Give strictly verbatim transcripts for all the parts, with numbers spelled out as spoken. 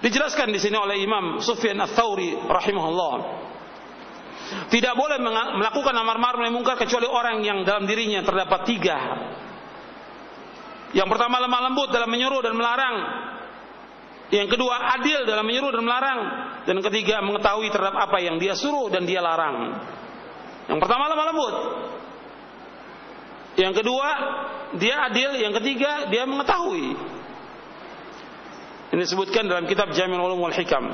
Dijelaskan di sini oleh Imam Sufyan Ats-Tsauri rahimahullah. Tidak boleh melakukan amar ma'ruf nahi munkar kecuali orang yang dalam dirinya terdapat tiga. Yang pertama, lemah lembut dalam menyuruh dan melarang. Yang kedua, adil dalam menyuruh dan melarang. Dan ketiga, mengetahui terhadap apa yang dia suruh dan dia larang. Yang pertama, lemah lembut. Yang kedua, dia adil. Yang ketiga, dia mengetahui. Ini disebutkan dalam kitab Jami' Ulum wal Hikam.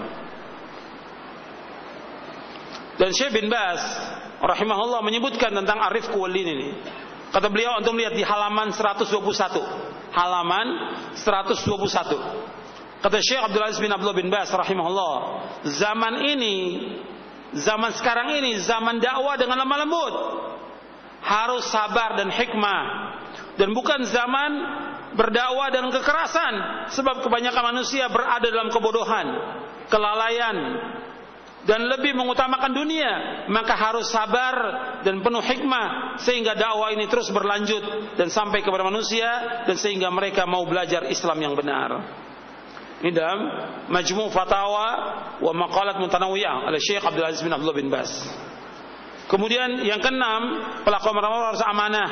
Dan Syekh bin Baz rahimahullah menyebutkan tentang ar-rifq wal lin ini. Kata beliau, antum lihat di halaman seratus dua puluh satu. Halaman seratus dua puluh satu. Kata Syekh Abdul Aziz bin Abdullah bin Baz rahimahullah, zaman ini, zaman sekarang ini zaman dakwah dengan lemah lembut. Harus sabar dan hikmah. Dan bukan zaman berdakwah dan kekerasan, sebab kebanyakan manusia berada dalam kebodohan, kelalaian, dan lebih mengutamakan dunia. Maka harus sabar dan penuh hikmah sehingga dakwah ini terus berlanjut dan sampai kepada manusia, dan sehingga mereka mau belajar Islam yang benar. Ini dalam Majmu' Fatawa wa Maqalat Mutanawiyah oleh Syekh Abdul Aziz bin Abdullah bin Baz. Kemudian yang keenam, pelaku amar ma'ruf harus amanah.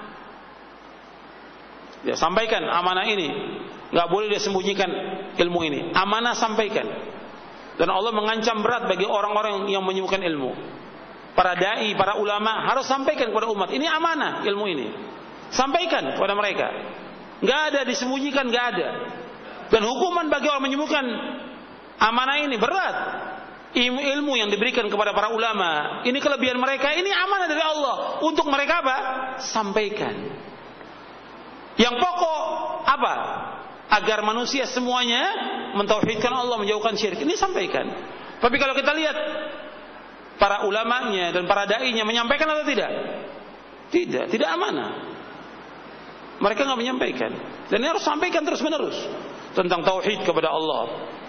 Ya, sampaikan amanah ini. Enggak boleh dia sembunyikan ilmu ini. Amanah sampaikan. Dan Allah mengancam berat bagi orang-orang yang menyembunyikan ilmu. Para dai, para ulama harus sampaikan kepada umat, ini amanah ilmu ini. Sampaikan kepada mereka. Enggak ada disembunyikan, enggak ada. Dan hukuman bagi orang menyembunyikan amanah ini berat. Ilmu, ilmu yang diberikan kepada para ulama, ini kelebihan mereka, ini amanah dari Allah. Untuk mereka apa? Sampaikan. Yang pokok apa? Agar manusia semuanya mentauhidkan Allah, menjauhkan syirik. Ini sampaikan. Tapi kalau kita lihat para ulamanya dan para dai-nya menyampaikan atau tidak? Tidak, tidak amanah. Mereka enggak menyampaikan. Dan ini harus sampaikan terus-menerus tentang tauhid kepada Allah.